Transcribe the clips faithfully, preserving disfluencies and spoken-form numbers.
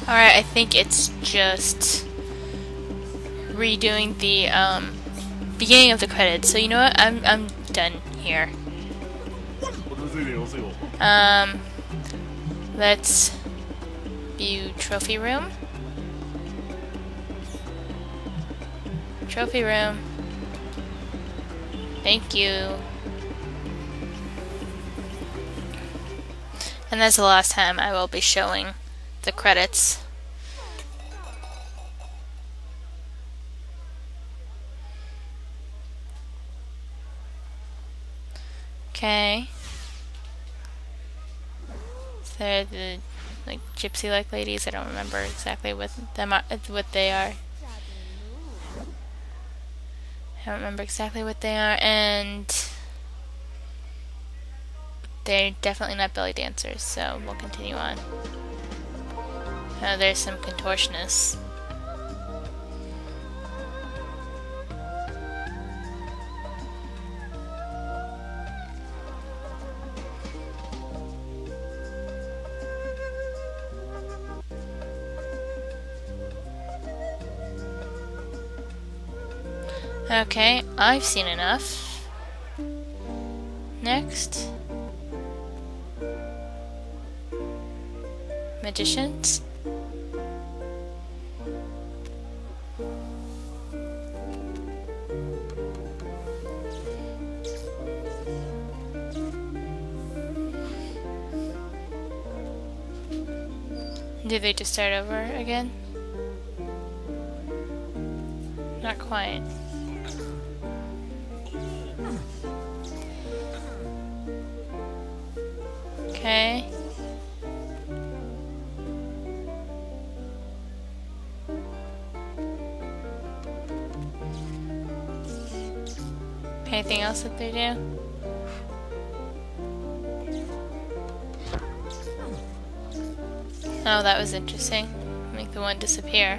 Alright, I think it's just redoing the um, beginning of the credits. So you know what? I'm I'm done here. Um, let's view trophy room. Trophy room. Thank you. And that's the last time I will be showing the credits. Okay. So they're the like gypsy-like ladies. I don't remember exactly what them are, what they are. I don't remember exactly what they are, and they're definitely not belly dancers. So we'll continue on. Oh, there's some contortionists. Okay, I've seen enough. Next. Magicians. Did they just start over again? Not quite. Okay. Anything else that they do? Oh, that was interesting. Make the one disappear.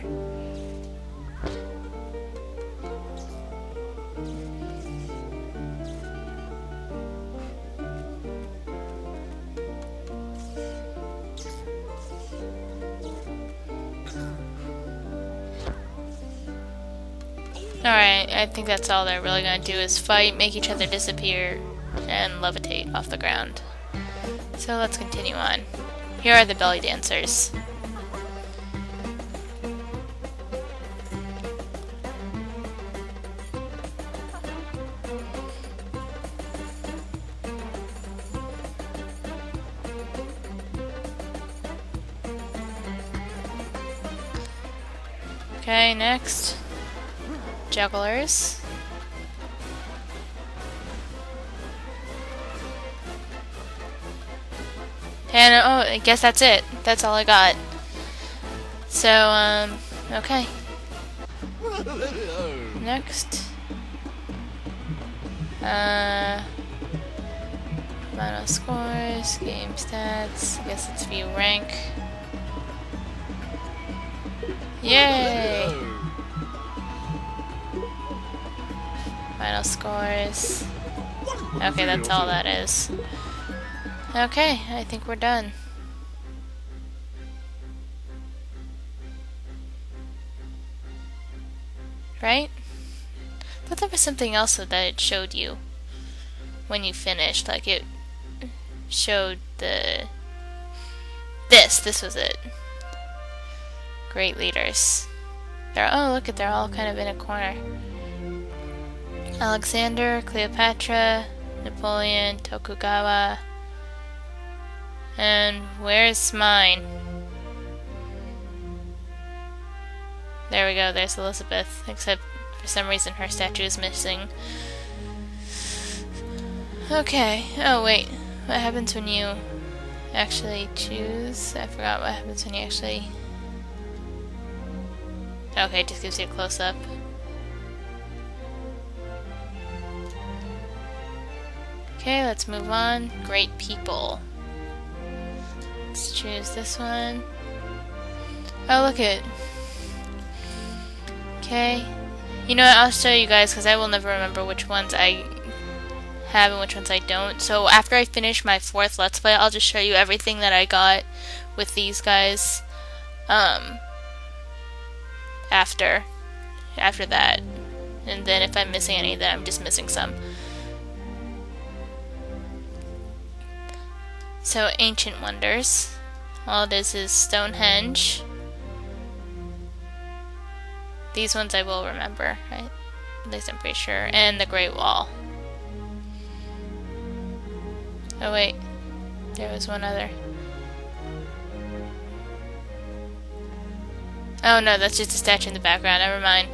Alright, I think that's all they're really gonna do is fight, make each other disappear, and levitate off the ground. So let's continue on. Here are the belly dancers. Okay, next. Jugglers. And oh, I guess that's it. That's all I got. So, um, okay. Next. Uh, final scores, game stats. I guess it's view rank. Yay! Final scores. Okay, that's all that is. Okay, I think we're done. Right? I thought there was something else that it showed you when you finished. Like it showed the... This, this was it. Great leaders. They're, oh look at, they're all kind of in a corner. Alexander, Cleopatra, Napoleon, Tokugawa, and where's mine? There we go, there's Elizabeth, except for some reason her statue is missing. Okay, oh wait, what happens when you actually choose? I forgot what happens when you actually... Okay, it just gives you a close-up. Okay, let's move on. Great people. Let's choose this one. Oh, look it. Okay. You know what, I'll show you guys because I will never remember which ones I have and which ones I don't. So after I finish my fourth Let's Play, I'll just show you everything that I got with these guys. um, after, after that. And then if I'm missing any, then I'm just missing some. So, Ancient Wonders. All it is is Stonehenge. These ones I will remember, right? At least I'm pretty sure. And the Great Wall. Oh wait, there was one other. Oh no, that's just a statue in the background, never mind.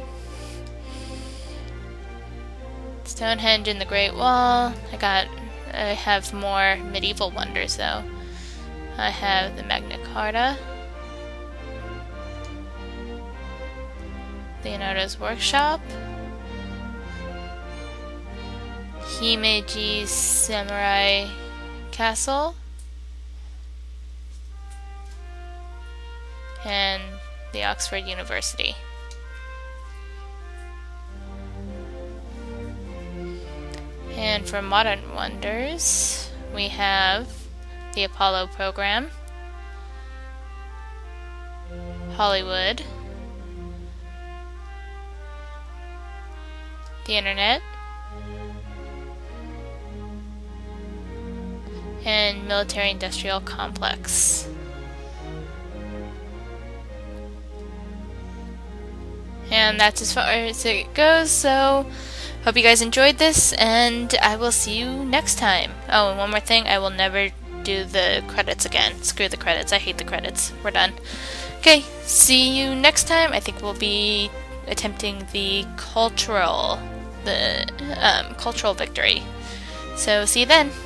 Stonehenge and the Great Wall. I got, I have more medieval wonders though. I have the Magna Carta. Leonardo's Workshop. Himeji's Samurai Castle. And the Oxford University. And for modern wonders, we have the Apollo program, Hollywood, the internet, and military industrial complex. And that's as far as it goes, so hope you guys enjoyed this, and I will see you next time. Oh, and one more thing, I will never do the credits again. Screw the credits, I hate the credits. We're done. Okay, see you next time. I think we'll be attempting the cultural, the um, cultural victory. So see you then.